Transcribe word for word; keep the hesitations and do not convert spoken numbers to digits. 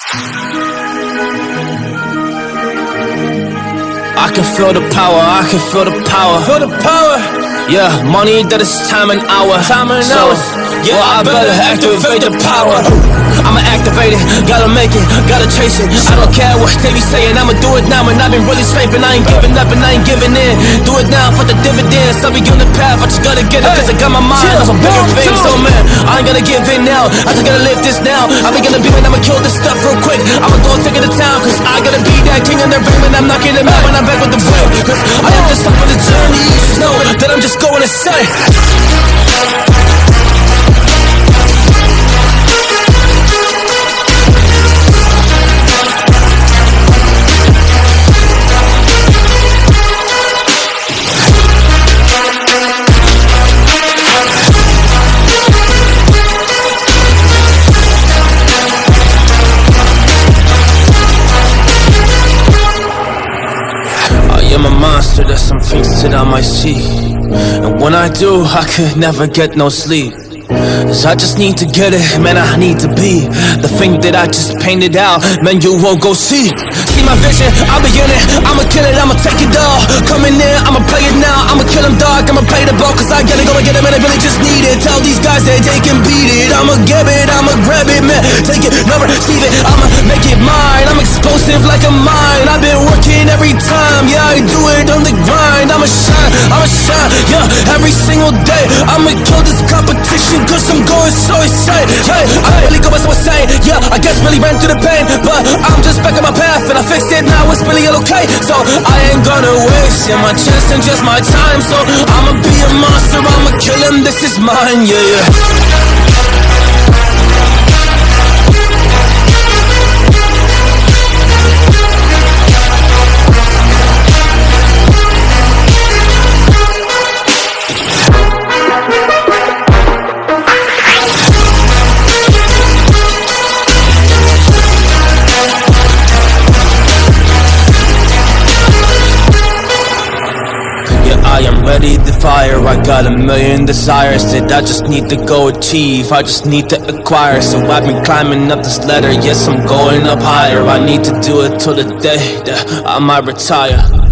I can feel the power, I can feel the power. Feel the power. Yeah, money that is time and hour. Time and so, hours. Yeah, well, I better activate the power. I'ma activate it, gotta make it, gotta chase it. I don't care what they be saying, I'ma do it now. And I've been really scraping, I ain't giving up and I ain't giving in. Do it now for the dividends, I'll be on the path. I just gotta get it, cause I got my mind on some bigger things. So man, I ain't gonna give in now, I just gotta live this now. I be gonna be when I'ma kill this stuff real quick. I'ma go take it to town, cause I gotta be that king in their ring. And I'm knocking them out when I'm back with the break. Cause I am just up on the journey, you just know that I'm just going insane. I'm a monster, there's some things that I might see. And when I do, I could never get no sleep. Cause I just need to get it, man, I need to be the thing that I just painted out, man, you won't go see. See my vision, I'll be in it, I'ma kill it, I'ma take it all. Coming in, I'ma play it now, I'ma kill him dog, I'ma play the ball. Cause I gotta go and get him and I really just need it. Tell these guys that they can beat it, I'ma get it, I'ma grab it, man. Take it, never receive it, I'ma make it mine. I'm explosive like a mine, I've been working every time. Yeah, I do it on the grind, I'ma shine, I'ma shine, yeah, every single day. I'ma kill this competition cause I'm going so insane. Hey, I really go so insane. Yeah, I guess really ran through the pain, but I'm just back on my path and I fixed it now, it's really okay. So I ain't gonna waste yeah, my chance and just my time. So I'ma be a monster, I'ma kill him, this is mine, yeah, yeah. I am ready to fire, I got a million desires that I just need to go achieve, I just need to acquire. So I've been climbing up this ladder, yes I'm going up higher. I need to do it till the day that I might retire.